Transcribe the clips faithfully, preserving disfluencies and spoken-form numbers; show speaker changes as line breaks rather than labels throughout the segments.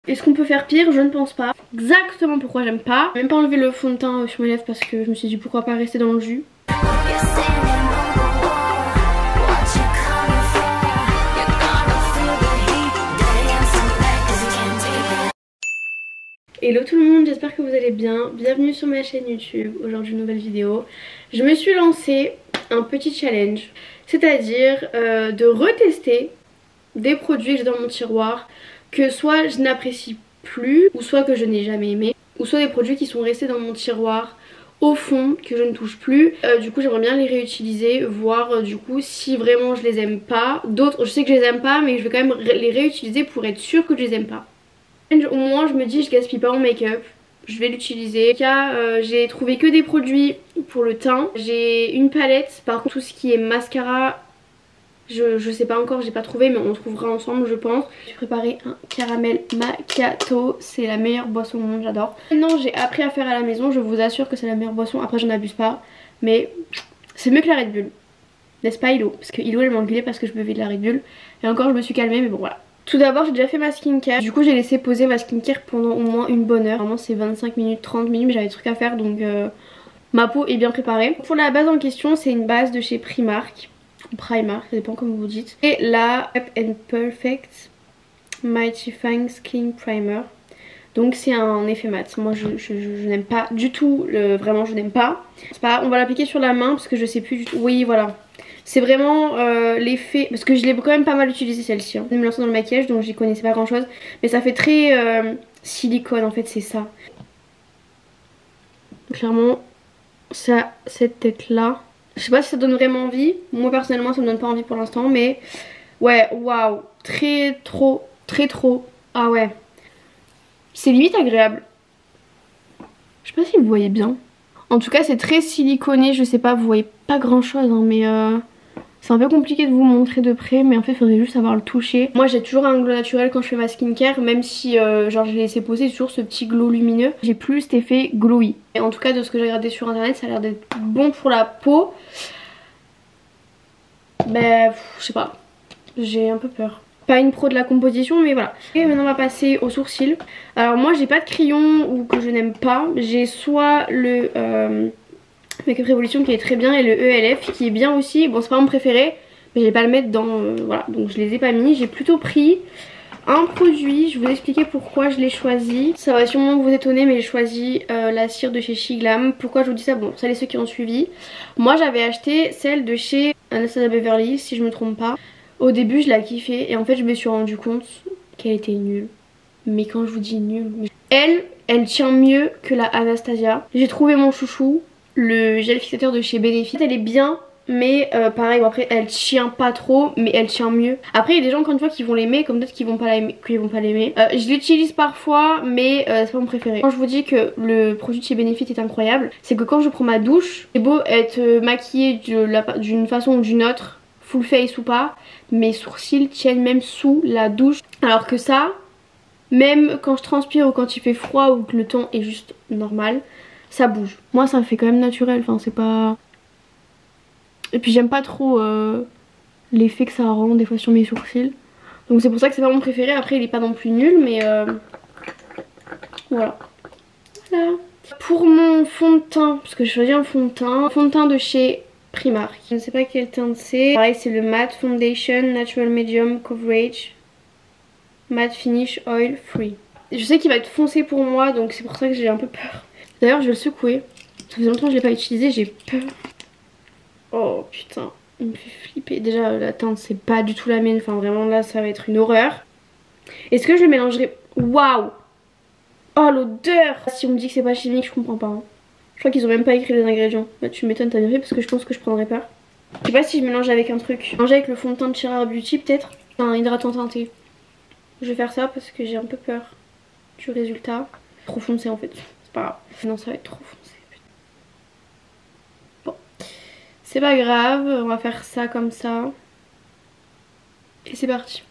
Est-ce qu'on peut faire pire? Je ne pense pas. Exactement pourquoi j'aime pas. J'ai même pas enlevé le fond de teint sur mes lèvres parce que je me suis dit pourquoi pas rester dans le jus. Hello tout le monde, j'espère que vous allez bien. Bienvenue sur ma chaîne YouTube. Aujourd'hui, une nouvelle vidéo. Je me suis lancé un petit challenge, c'est-à-dire euh, de retester des produits que j'ai dans mon tiroir que soit je n'apprécie plus, ou soit que je n'ai jamais aimé, ou soit des produits qui sont restés dans mon tiroir au fond que je ne touche plus. Euh, du coup j'aimerais bien les réutiliser, voir euh, du coup si vraiment je les aime pas. D'autres je sais que je les aime pas, mais je vais quand même ré les réutiliser pour être sûre que je les aime pas. Au moins je me dis je gaspille pas mon make-up, je vais l'utiliser. En tout cas euh, j'ai trouvé que des produits pour le teint. J'ai une palette, par contre tout ce qui est mascara Je, je sais pas encore, j'ai pas trouvé, mais on trouvera ensemble je pense. J'ai préparé un caramel macchiato, c'est la meilleure boisson au monde, j'adore. Maintenant j'ai appris à faire à la maison, je vous assure que c'est la meilleure boisson. Après j'en abuse pas, mais c'est mieux que la Red Bull, n'est-ce pas Hilo? Parce que Hilo elle m'engueulait parce que je buvais de la Red Bull. Et encore je me suis calmée, mais bon voilà. Tout d'abord j'ai déjà fait ma skincare, du coup j'ai laissé poser ma skincare pendant au moins une bonne heure. Vraiment c'est vingt-cinq minutes, trente minutes, mais j'avais des trucs à faire donc euh, ma peau est bien préparée. Pour la base en question c'est une base de chez Primark. Primark, ça dépend comme vous dites. Et la Up and Perfect Mattifying Skin Primer. Donc c'est un effet mat. Moi je, je, je, je n'aime pas du tout, le, vraiment je n'aime pas. C'est pas. On va l'appliquer sur la main parce que je sais plus du tout. Oui voilà. C'est vraiment euh, l'effet, parce que je l'ai quand même pas mal utilisé celle-ci. Hein. Je me lancer dans le maquillage donc j'y connaissais pas grand chose. Mais ça fait très euh, silicone en fait, c'est ça. Clairement ça, cette tête là. Je sais pas si ça donne vraiment envie. Moi personnellement ça me donne pas envie pour l'instant. Mais ouais, waouh. Très trop, très trop. Ah ouais. C'est limite agréable. Je sais pas si vous voyez bien. En tout cas c'est très siliconé. Je sais pas, vous voyez pas grand chose hein, mais euh, c'est un peu compliqué de vous montrer de près. Mais en fait il faudrait juste savoir le toucher. Moi j'ai toujours un glow naturel quand je fais ma skincare. Même si euh, genre je l'ai laissé poser, j'ai toujours ce petit glow lumineux. J'ai plus cet effet glowy. Et en tout cas de ce que j'ai regardé sur internet ça a l'air d'être bon pour la peau. Ben je sais pas, j'ai un peu peur. Pas une pro de la composition mais voilà. Et maintenant on va passer aux sourcils. Alors moi j'ai pas de crayon ou que je n'aime pas. J'ai soit le euh, Make Up Revolution qui est très bien et le E L F qui est bien aussi. Bon c'est pas mon préféré mais je vais pas le mettre dans... Euh, voilà donc je les ai pas mis. J'ai plutôt pris un produit, je vais vous expliquer pourquoi je l'ai choisi. Ça va sûrement vous étonner mais j'ai choisi euh, la cire de chez Shiglam. Pourquoi je vous dis ça? Bon ça les ceux qui ont suivi. Moi j'avais acheté celle de chez Anastasia Beverly si je me trompe pas. Au début je la kiffais et en fait je me suis rendu compte qu'elle était nulle. Mais quand je vous dis nulle, elle, elle tient mieux que la Anastasia. J'ai trouvé mon chouchou, le gel fixateur de chez Benefit. Elle est bien. Mais euh, pareil, bon, après elle tient pas trop, mais elle tient mieux. Après il y a des gens encore une fois qui vont l'aimer, comme d'autres qui vont pas l'aimer. Qui vont pas l'aimer. Euh, je l'utilise parfois, mais euh, c'est pas mon préféré. Quand je vous dis que le produit de chez Benefit est incroyable, c'est que quand je prends ma douche, c'est beau être maquillée d'une façon ou d'une autre, full face ou pas, mes sourcils tiennent même sous la douche. Alors que ça, même quand je transpire ou quand il fait froid ou que le temps est juste normal, ça bouge. Moi ça me fait quand même naturel, enfin c'est pas... Et puis j'aime pas trop euh, l'effet que ça rend des fois sur mes sourcils. Donc c'est pour ça que c'est pas mon préféré. Après il est pas non plus nul mais euh, voilà. Voilà. Pour mon fond de teint, parce que j'ai choisi un fond de teint. Un fond de teint de chez Primark. Je ne sais pas quel teint c'est. Pareil c'est le Matte Foundation Natural Medium Coverage Matte Finish Oil Free. Je sais qu'il va être foncé pour moi donc c'est pour ça que j'ai un peu peur. D'ailleurs je vais le secouer. Ça faisait longtemps que je l'ai pas utilisé, j'ai peur. Oh putain, il me fait flipper. Déjà la teinte c'est pas du tout la mienne. Enfin vraiment là ça va être une horreur. Est-ce que je le mélangerai? Waouh. Oh l'odeur. Si on me dit que c'est pas chimique je comprends pas hein. Je crois qu'ils ont même pas écrit les ingrédients. Bah tu m'étonnes, t'as bien fait parce que je pense que je prendrais peur. Je sais pas si je mélange avec un truc. Mélanger avec le fond de teint de Chirard Beauty peut-être. Un hydratant teinté. Je vais faire ça parce que j'ai un peu peur du résultat. Trop foncé en fait. C'est pas grave. Non ça va être trop foncé. C'est pas grave, on va faire ça comme ça. Et c'est parti.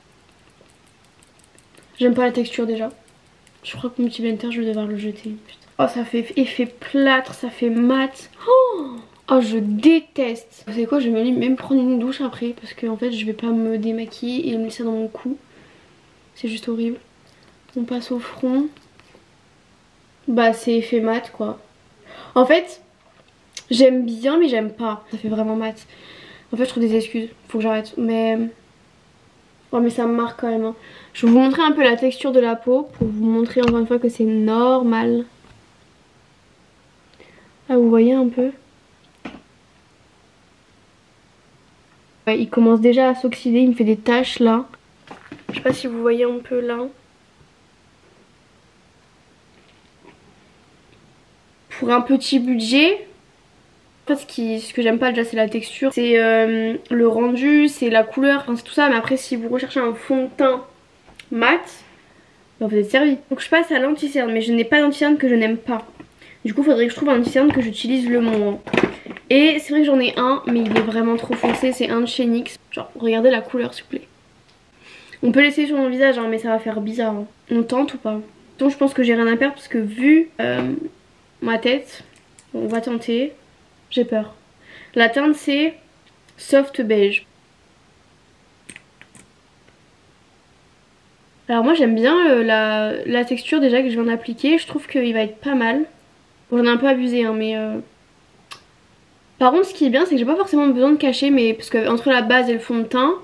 J'aime pas la texture déjà. Je crois que mon petit blender je vais devoir le jeter. Putain. Oh ça fait effet plâtre, ça fait mat. Oh, oh je déteste. Vous savez quoi, je vais même prendre une douche après. Parce que en fait je vais pas me démaquiller et me laisser dans mon cou. C'est juste horrible. On passe au front. Bah c'est effet mat quoi. En fait, j'aime bien mais j'aime pas. Ça fait vraiment mat. En fait je trouve des excuses. Faut que j'arrête. Mais... Oh mais ça me marque quand même. Hein. Je vais vous montrer un peu la texture de la peau. Pour vous montrer encore une fois que c'est normal. Ah vous voyez un peu. Ouais, il commence déjà à s'oxyder. Il me fait des taches là. Je sais pas si vous voyez un peu là. Pour un petit budget, en fait ce, qui, ce que j'aime pas déjà c'est la texture, c'est euh, le rendu, c'est la couleur, enfin c'est tout ça. Mais après si vous recherchez un fond de teint mat, ben vous êtes servi. Donc je passe à l'anti-cerne, mais je n'ai pas d'anti-cerne que je n'aime pas. Du coup il faudrait que je trouve un anti-cerne que j'utilise le moins. Et c'est vrai que j'en ai un, mais il est vraiment trop foncé, c'est un de chez N Y X. Genre regardez la couleur s'il vous plaît. On peut l'essayer sur mon visage hein, mais ça va faire bizarre. Hein. On tente ou pas? Donc je pense que j'ai rien à perdre parce que vu... Euh, ma tête, on va tenter, j'ai peur. La teinte c'est soft beige. Alors moi j'aime bien euh, la, la texture déjà que je viens d'appliquer, je trouve qu'il va être pas mal. Bon j'en ai un peu abusé hein mais... Euh... Par contre ce qui est bien c'est que j'ai pas forcément besoin de cacher mais parce que entre la base et le fond de teint...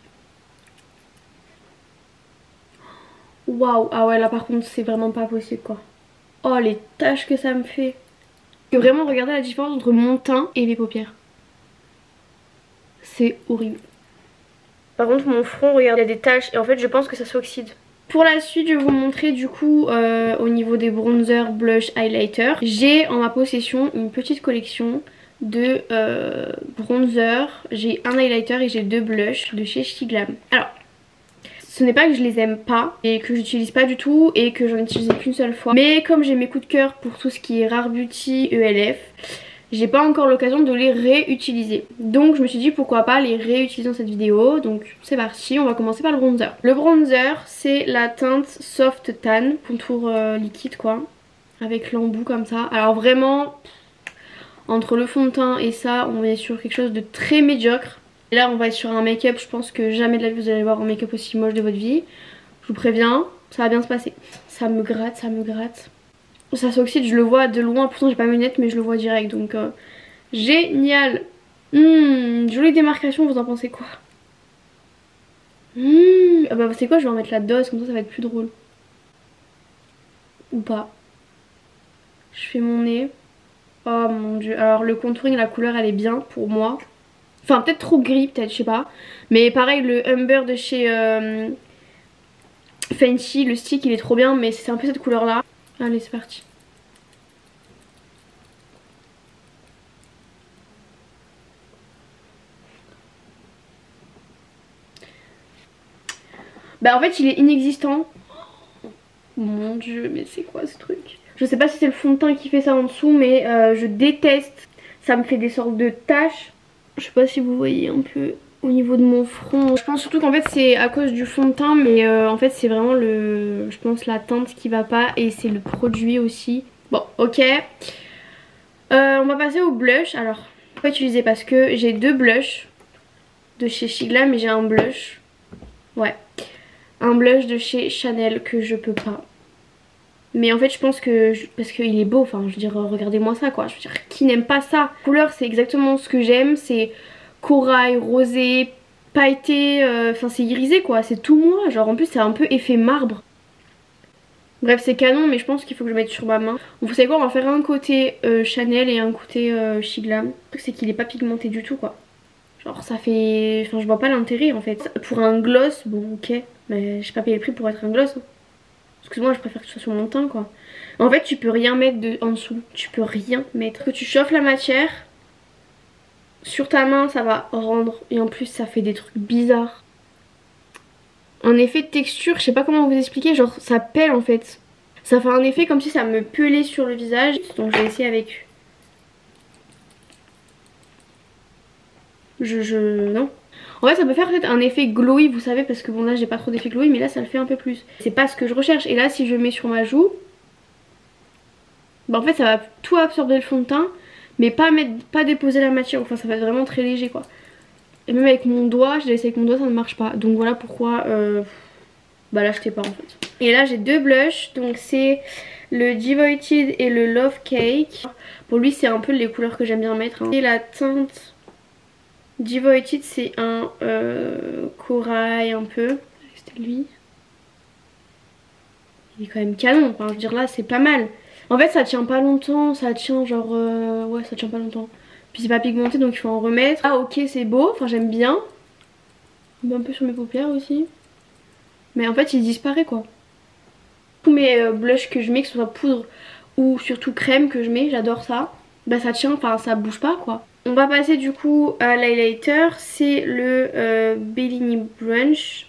Waouh, ah ouais là par contre c'est vraiment pas possible quoi. Oh les taches que ça me fait. Et vraiment regardez la différence entre mon teint et mes paupières. C'est horrible. Par contre mon front, regardez, il y a des taches et en fait je pense que ça s'oxyde. Pour la suite je vais vous montrer du coup euh, au niveau des bronzers, blush, highlighter. J'ai en ma possession une petite collection de euh, bronzers. J'ai un highlighter et j'ai deux blushs de chez Shiglam. Alors... Ce n'est pas que je les aime pas et que j'utilise pas du tout et que j'en utilise qu'une seule fois. Mais comme j'ai mes coups de cœur pour tout ce qui est Rare Beauty, E L F, j'ai pas encore l'occasion de les réutiliser. Donc je me suis dit pourquoi pas les réutiliser dans cette vidéo. Donc c'est parti, on va commencer par le bronzer. Le bronzer c'est la teinte Soft Tan, contour euh, liquide quoi, avec l'embout comme ça. Alors vraiment, entre le fond de teint et ça, on est sur quelque chose de très médiocre. Et là on va être sur un make-up, je pense que jamais de la vie vous allez voir un make-up aussi moche de votre vie. Je vous préviens, ça va bien se passer. Ça me gratte, ça me gratte. Ça s'oxyde, je le vois de loin, pourtant j'ai pas mes lunettes mais je le vois direct donc euh, génial. Mmh, jolie démarcation, vous en pensez quoi? Mmh, ah bah c'est quoi, je vais en mettre la dose, comme ça ça va être plus drôle. Ou pas. Je fais mon nez. Oh mon dieu, alors le contouring, la couleur elle est bien pour moi. Enfin peut-être trop gris peut-être, je sais pas. Mais pareil le Umber de chez euh, Fenty, le stick il est trop bien mais c'est un peu cette couleur là. Allez c'est parti. Bah en fait il est inexistant. Mon dieu mais c'est quoi ce truc? Je sais pas si c'est le fond de teint qui fait ça en dessous mais euh, je déteste. Ça me fait des sortes de taches. Je sais pas si vous voyez un peu au niveau de mon front. Je pense surtout qu'en fait c'est à cause du fond de teint mais euh, en fait c'est vraiment le, je pense la teinte qui va pas et c'est le produit aussi. Bon ok. Euh, on va passer au blush. Alors pourquoi utiliser? Parce que j'ai deux blushs de chez Shiglam mais j'ai un blush. Ouais. Un blush de chez Chanel que je peux pas. Mais en fait je pense que, je, parce qu'il est beau, enfin je veux dire regardez-moi ça quoi, je veux dire qui n'aime pas ça? La couleur c'est exactement ce que j'aime, c'est corail, rosé, pailleté, enfin euh, c'est irisé quoi, c'est tout moi, genre en plus c'est un peu effet marbre. Bref c'est canon mais je pense qu'il faut que je mette sur ma main. Vous savez quoi, on va faire un côté euh, Chanel et un côté euh, Shiglam. Le truc c'est qu'il est pas pigmenté du tout quoi. Genre ça fait, enfin je vois pas l'intérêt en fait. Pour un gloss, bon ok, mais j'ai pas payé le prix pour être un gloss. Hein. Excuse-moi, je préfère que ce soit sur mon teint quoi. En fait tu peux rien mettre de... en dessous, tu peux rien mettre. Que tu chauffes la matière, sur ta main ça va rendre et en plus ça fait des trucs bizarres. Un effet de texture, je sais pas comment vous expliquer, genre ça pèle en fait. Ça fait un effet comme si ça me pelait sur le visage, donc je vais essayer avec... Je... je... non. En fait ça peut faire peut-être un effet glowy vous savez parce que bon là j'ai pas trop d'effet glowy mais là ça le fait un peu plus. C'est pas ce que je recherche et là si je mets sur ma joue, bah en fait ça va tout absorber le fond de teint mais pas mettre, pas déposer la matière, enfin ça va être vraiment très léger quoi. Et même avec mon doigt, j'ai essayé avec mon doigt ça ne marche pas donc voilà pourquoi euh, bah l'achetez pas en fait. Et là j'ai deux blushs, donc c'est le Devoted et le Love Cake. Pour lui c'est un peu les couleurs que j'aime bien mettre, hein. Et la teinte Devoted c'est un euh, corail un peu. C'était lui. Il est quand même canon, enfin je veux dire là c'est pas mal. En fait ça tient pas longtemps, ça tient genre... Euh... Ouais ça tient pas longtemps. Puis c'est pas pigmenté donc il faut en remettre. Ah ok c'est beau, enfin j'aime bien. Un peu sur mes paupières aussi. Mais en fait il disparaît quoi. Tous mes euh, blushs que je mets, que ce soit poudre ou surtout crème que je mets, j'adore ça. Bah ça tient, enfin ça bouge pas quoi. On va passer du coup à l'highlighter. C'est le euh, Bellini Brunch.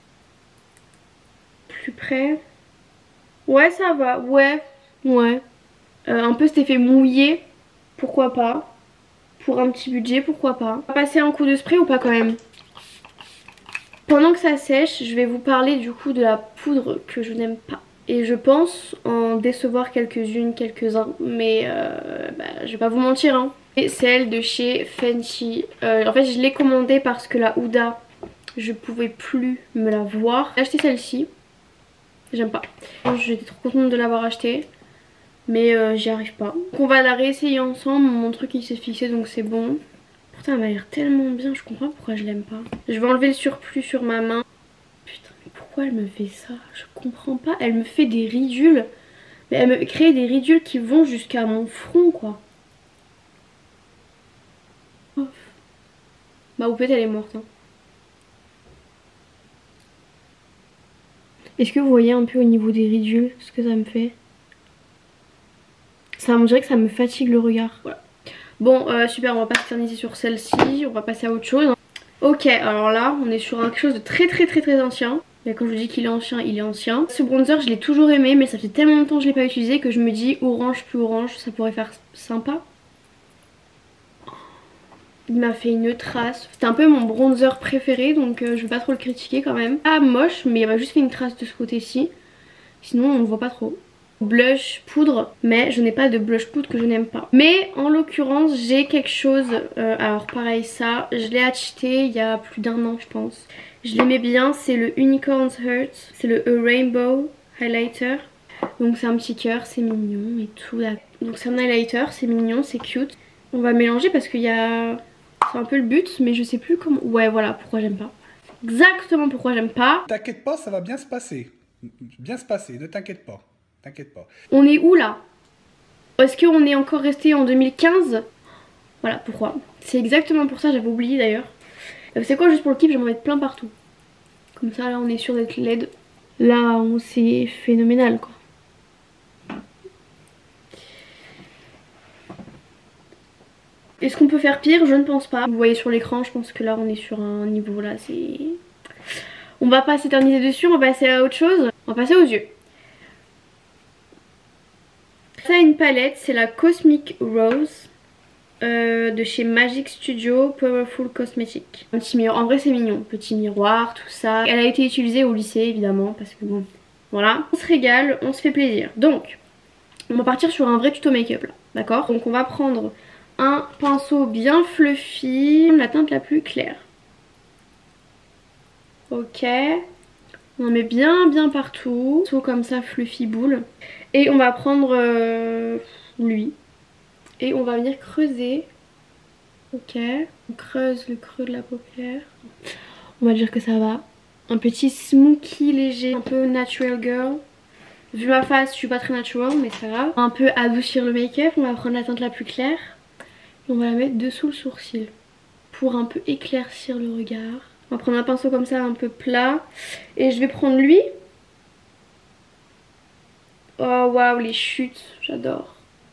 Plus près. Ouais ça va, ouais, ouais. Euh, un peu cet effet mouillé, pourquoi pas. Pour un petit budget, pourquoi pas. On va passer un coup de spray ou pas quand même? Pendant que ça sèche, je vais vous parler du coup de la poudre que je n'aime pas. Et je pense en décevoir quelques-unes, quelques-uns. Mais euh, bah, je vais pas vous mentir hein. C'est celle de chez Fenty. Euh, en fait je l'ai commandée parce que la Huda, je pouvais plus me la voir. J'ai acheté celle-ci. J'aime pas. J'étais trop contente de l'avoir achetée. Mais euh, j'y arrive pas. Donc on va la réessayer ensemble. Mon truc il s'est fixé donc c'est bon. Pourtant elle m'a l'air tellement bien. Je comprends pourquoi je l'aime pas. Je vais enlever le surplus sur ma main. Putain mais pourquoi elle me fait ça? Je comprends pas. Elle me fait des ridules. Mais elle me crée des ridules qui vont jusqu'à mon front quoi. Oh. Ma houppette elle est morte hein. Est-ce que vous voyez un peu au niveau des ridules ce que ça me fait? Ça me dirait que ça me fatigue le regard. Voilà. Bon euh, super, on va pas s'éterniser sur celle-ci. On va passer à autre chose. Ok, alors là on est sur quelque chose de très très très très ancien. Mais quand je vous dis qu'il est ancien, il est ancien. Ce bronzer je l'ai toujours aimé mais ça fait tellement longtemps que je l'ai pas utilisé que je me dis orange plus orange ça pourrait faire sympa. Il m'a fait une trace. C'était un peu mon bronzer préféré donc euh, je vais pas trop le critiquer quand même. Pas moche mais il m'a juste fait une trace de ce côté-ci. Sinon on ne voit pas trop. Blush poudre, mais je n'ai pas de blush poudre que je n'aime pas. Mais en l'occurrence j'ai quelque chose, euh, alors pareil ça, je l'ai acheté il y a plus d'un an je pense. Je l'aimais bien, c'est le Unicorn's Heart, c'est le A Rainbow Highlighter. Donc c'est un petit cœur, c'est mignon et tout. Donc c'est un highlighter, c'est mignon, c'est cute. On va mélanger parce qu'il y a... C'est un peu le but mais je sais plus comment... Ouais voilà pourquoi j'aime pas. Exactement pourquoi j'aime pas.
T'inquiète pas, ça va bien se passer. Bien se passer, ne t'inquiète pas. T'inquiète pas.
On est où là? Est-ce qu'on est encore resté en deux mille quinze? Voilà pourquoi. C'est exactement pour ça, j'avais oublié d'ailleurs. C'est quoi juste pour le kiff, je vais en mettre plein partout. Comme ça là on est sûr d'être laide. Là c'est phénoménal quoi. Est-ce qu'on peut faire pire? Je ne pense pas. Vous voyez sur l'écran, je pense que là on est sur un niveau là, c'est... On va pas s'éterniser dessus, on va passer à autre chose. On va passer aux yeux. Ça une palette, c'est la Cosmic Rose euh, de chez Magic Studio Powerful Cosmetic. Un petit miroir, en vrai c'est mignon, petit miroir, tout ça. Elle a été utilisée au lycée évidemment parce que bon, voilà. On se régale, on se fait plaisir. Donc, on va partir sur un vrai tuto make-up là, d'accord? Donc on va prendre un pinceau bien fluffy, la teinte la plus claire. Ok. On en met bien bien partout, tout comme ça fluffy boule. Et on va prendre euh, lui. Et on va venir creuser. Ok. On creuse le creux de la paupière. On va dire que ça va. Un petit smoky léger, un peu natural girl. Vu ma face, je suis pas très natural mais c'est pas grave. Un peu adoucir le make-up, on va prendre la teinte la plus claire. Et on va la mettre dessous le sourcil. Pour un peu éclaircir le regard. On va prendre un pinceau comme ça un peu plat. Et je vais prendre lui. Oh waouh les chutes, j'adore.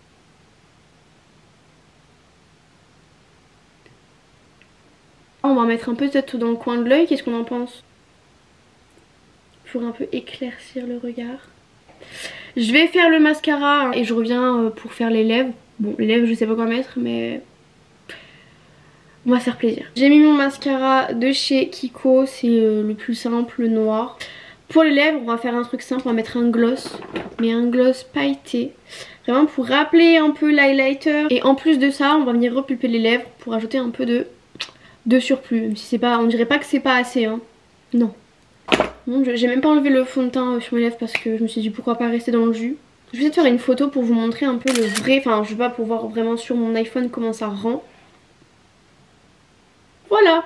On va en mettre un peu peut-être dans le coin de l'œil, qu'est-ce qu'on en pense? Pour un peu éclaircir le regard. Je vais faire le mascara et je reviens pour faire les lèvres. Bon les lèvres je sais pas quoi mettre mais... On va se faire plaisir. J'ai mis mon mascara de chez Kiko, c'est le plus simple, le noir. Pour les lèvres, on va faire un truc simple, on va mettre un gloss. Mais un gloss pailleté. Vraiment pour rappeler un peu l'highlighter. Et en plus de ça, on va venir repulper les lèvres pour ajouter un peu de, de surplus. Même si c'est pas, on dirait pas que c'est pas assez, hein. Non. Bon, j'ai même pas enlevé le fond de teint sur mes lèvres parce que je me suis dit pourquoi pas rester dans le jus. Je vais essayer de faire une photo pour vous montrer un peu le vrai, enfin je sais pas, pour voir vraiment sur mon iPhone comment ça rend. Voilà.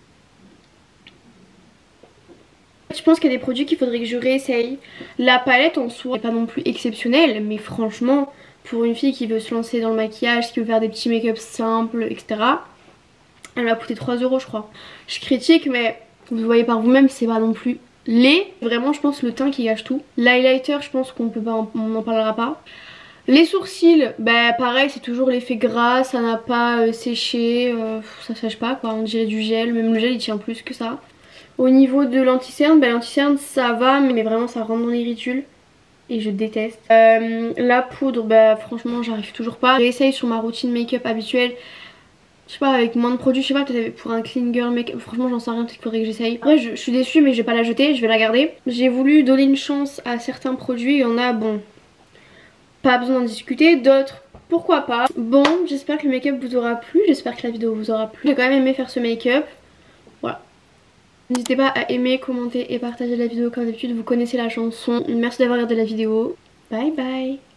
Je pense qu'il y a des produits qu'il faudrait que je réessaye. La palette en soi n'est pas non plus exceptionnelle, mais franchement, pour une fille qui veut se lancer dans le maquillage, qui veut faire des petits make-up simples, et cetera. Elle m'a coûté trois euros je crois. Je critique mais vous voyez par vous-même, c'est pas non plus laid. Vraiment je pense le teint qui gâche tout. L'highlighter je pense qu'on peut pas, on n'en parlera pas. Les sourcils, bah pareil c'est toujours l'effet gras, ça n'a pas euh, séché, euh, ça sèche pas quoi, on dirait du gel, même le gel il tient plus que ça. Au niveau de l'anti-cerne, bah l'anti-cerne ça va mais vraiment ça rentre dans les ridules et je déteste. Euh, la poudre, bah franchement j'arrive toujours pas. J'essaye sur ma routine make-up habituelle, je sais pas, avec moins de produits, je sais pas, peut-être pour un clean girl make-up, franchement j'en sais rien, peut-être qu'il faudrait que j'essaye. Après je, je suis déçue mais je vais pas la jeter, je vais la garder. J'ai voulu donner une chance à certains produits, il y en a bon, pas besoin d'en discuter, d'autres pourquoi pas. Bon, j'espère que le make-up vous aura plu, j'espère que la vidéo vous aura plu. J'ai quand même aimé faire ce make-up, voilà. N'hésitez pas à aimer, commenter et partager la vidéo comme d'habitude, vous connaissez la chanson. Merci d'avoir regardé la vidéo, bye bye.